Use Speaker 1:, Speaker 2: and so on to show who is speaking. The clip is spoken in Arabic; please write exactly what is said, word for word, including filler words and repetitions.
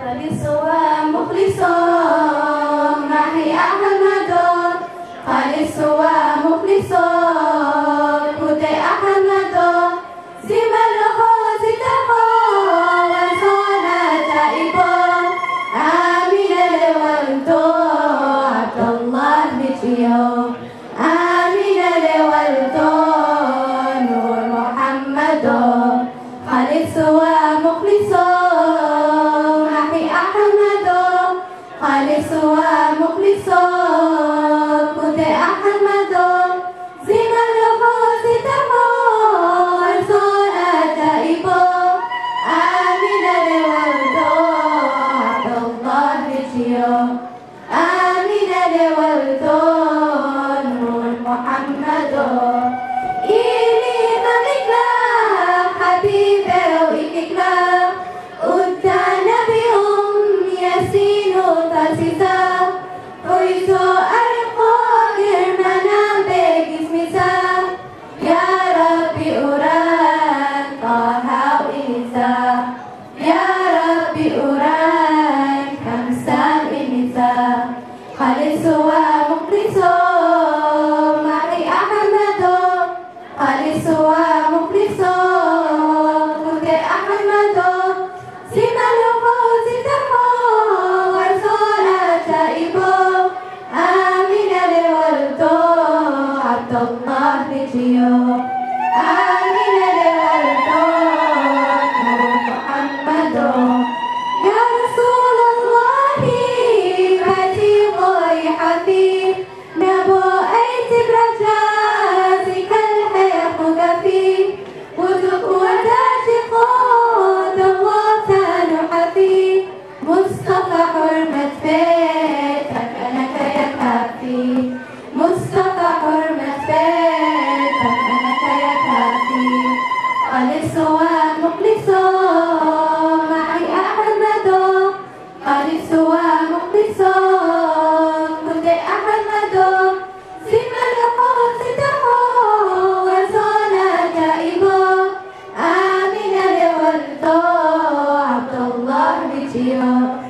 Speaker 1: خالص ومخلص معي أحمد خالص ومخلص هدى أحمد زما الخوز تقوى وصانا تائبا آمين لولد عبد الله بجيو آمين لولد نور محمد خالص ومخلص معي أحمد خالص ومخلص هدى أحمد زما الخوز تقوى وصانا تائبا آمين لولد عبد الله بجيو آمين لولد نور محمد إلي ضمكلا حبيبي وإكلا قدانا بهم ياسين تاسيسا ويسو أرقو جرمنا بجسمسا يا ربي أوران طه وإنسا يا ربي أوران خمسة إنسا خالص ومخلص معي أحمد خالص ومخلص هدى أحمد زما الخوز تقوى ورسولا تائبا آمين لولد عبد الله بجيو آمين لولد نور محمد يا رسول الله فاتي ضيحتي نبوءيت برجاتك الحيق كفي ودك ودات قود الله تنحفي مصطفى حرمة بيتك أنك يكفي مصطفى حرمة بيتك أنك يكفي خالص ومخلص معي أحمد خالص ومخلص هدى أحمد زما الخوز تقوى وصانا تائبا آمين لولد عبد الله بجيو